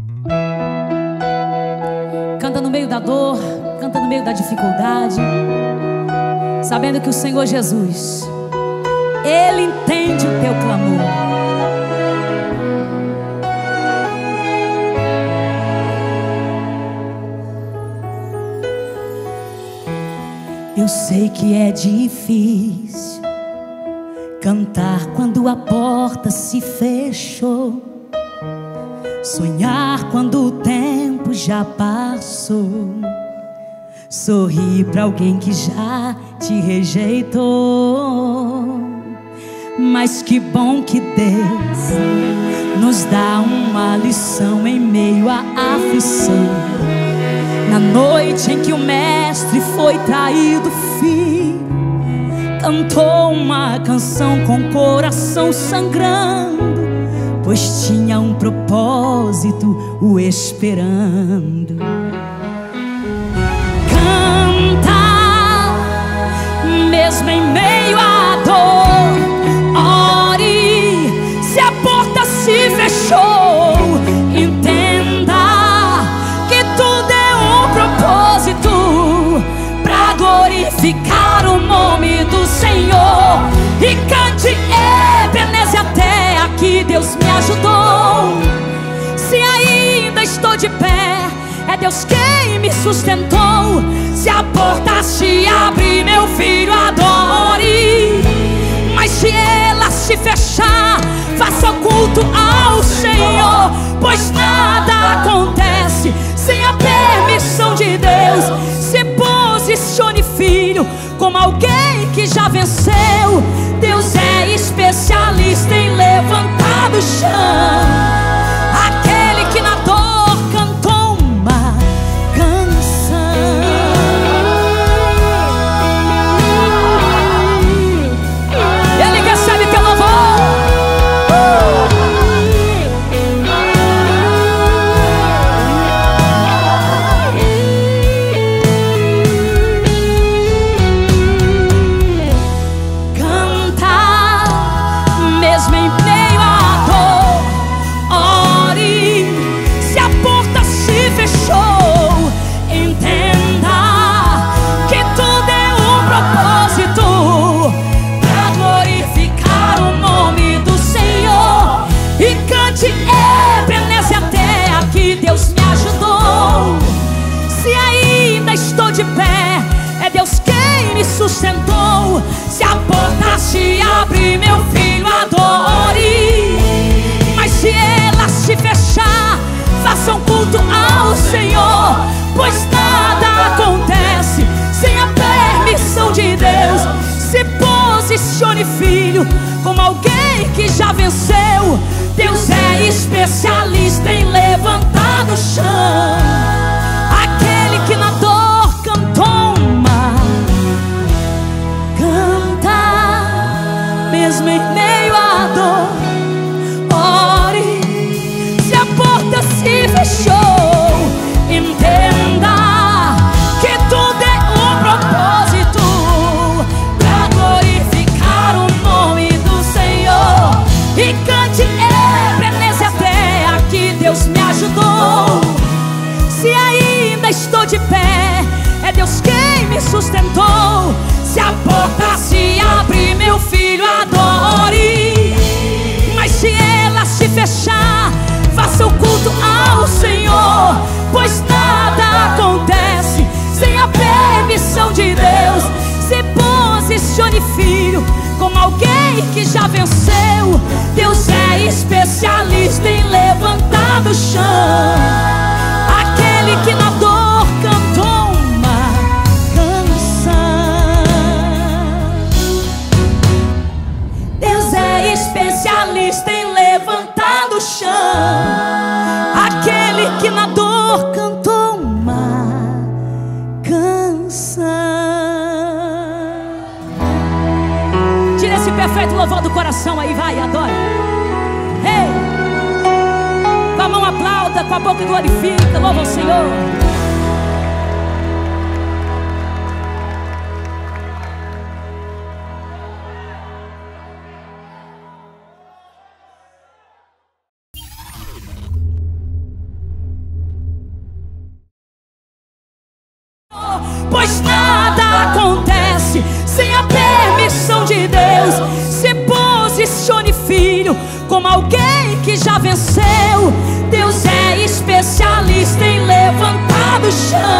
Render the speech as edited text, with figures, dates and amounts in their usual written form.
Canta no meio da dor, canta no meio da dificuldade, sabendo que o Senhor Jesus, Ele entende o teu clamor. Eu sei que é difícil cantar quando a porta se fechou, sonhar quando o tempo já passou, sorrir pra alguém que já te rejeitou. Mas que bom que Deus nos dá uma lição em meio à aflição. Na noite em que o mestre foi traído, filho cantou uma canção com o coração sangrando, pois tinha um propósito o esperando. Canta, mesmo em meio à dor, ore, se a porta se fechou, entenda que tudo é um propósito pra glorificar o nome do Senhor. E cante, Ebenezer, até aqui Deus me ajudou. Se ainda estou de pé, é Deus quem me sustentou. Se a porta se abre, meu filho, adore. Mas se ela se fechar, faça culto ao Senhor, pois nada acontece sem a permissão de Deus. Se posicione, filho, como alguém que já venceu. Deus é especialista em levantar do chão aquele que na dor cantou uma canção. Ele recebe teu louvor. Sustentou. Se a porta se abre, meu filho, adore. Mas se ela se fechar, faça um culto ao Senhor, pois nada acontece sem a permissão de Deus. Se posicione, filho, como alguém que já venceu. Deus é especialista em levantar do chão aquele que na dor cantou uma. Mesmo em meio à dor, ore. Se a porta se fechou, entenda que tudo é um propósito pra glorificar o nome do Senhor. E cante, Ebenezer, até aqui Deus me ajudou. Se ainda estou de pé, é Deus quem me sustentou. Se a porta se abre, meu filho, adore. Mas se ela se fechar, faça o culto ao Senhor, pois nada acontece sem a permissão de Deus. Se posicione, filho, como alguém que já venceu. Deus é especialista em levantar do chão aquele que na dor cantou uma canção. Deus é especialista em levantar do chão aquele que na dor cantou uma canção. Tira esse perfeito louvor do coração aí, vai, adora. Ei, com a mão aplauda, com a boca glorifica, louva o Senhor. pois nada acontece sem a permissão de Deus. Se posicione, filho, como alguém que já venceu. Deus é especialista em levantar do chão.